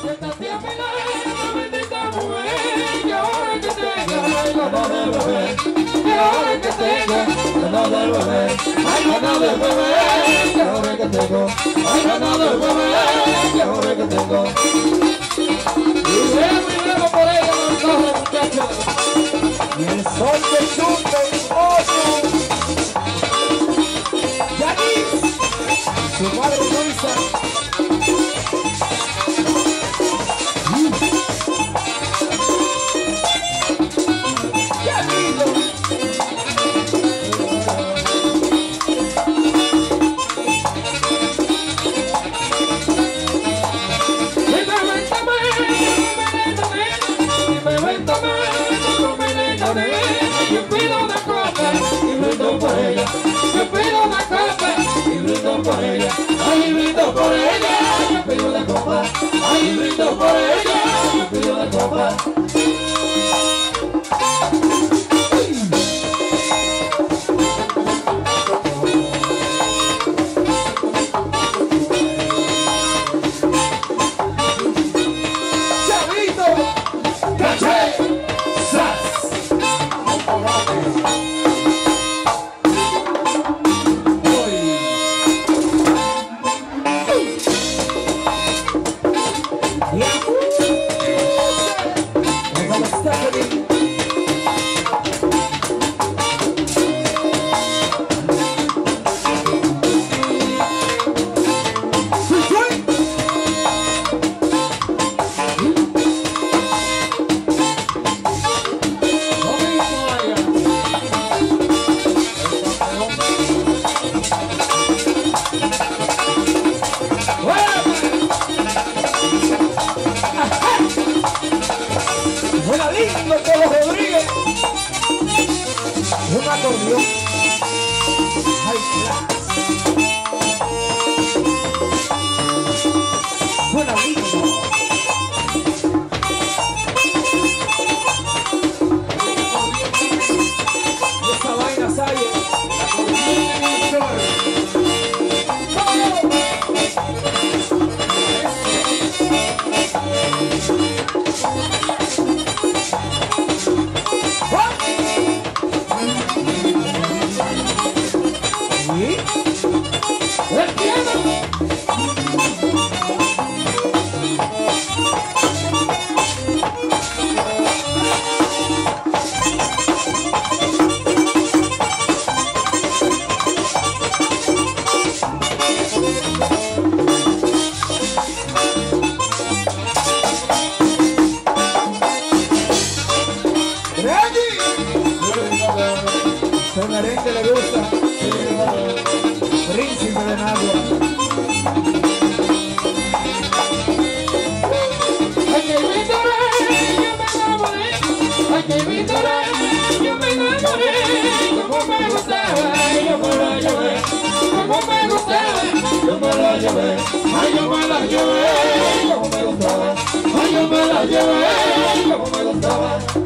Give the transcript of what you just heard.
Siéntate a mi lado, bendita mujer, que ahora que tenga el honor de beber, que ahora que tenga el honor de beber, ay, ganado de beber, que ahora que tengo, ay, ganado de beber, que ahora que tengo. Y bravo por ella, los muchachos. Y el sol de Chute y Oso. Yanis, su madre Luisa. Yo pido una copa y brindo por ella. Yo pido una copa y brindo por ella. Ay, brindo por ella. Yo pido una copa. Ay, brindo por ella. Yo pido una copa. Un acordeón high class. Suena lindo. Y esa vaina sale. El merengue le gusta, príncipe de Nagua. Ay, que me enamoré, yo me enamoré. Ay, que me enamoré, yo me enamoré. Como me gustaba, yo me la llevé. Como me gustaba, yo me la llevé. Ay, yo me la llevé, como me gustaba. Ay, yo me la llevé, como me gustaba.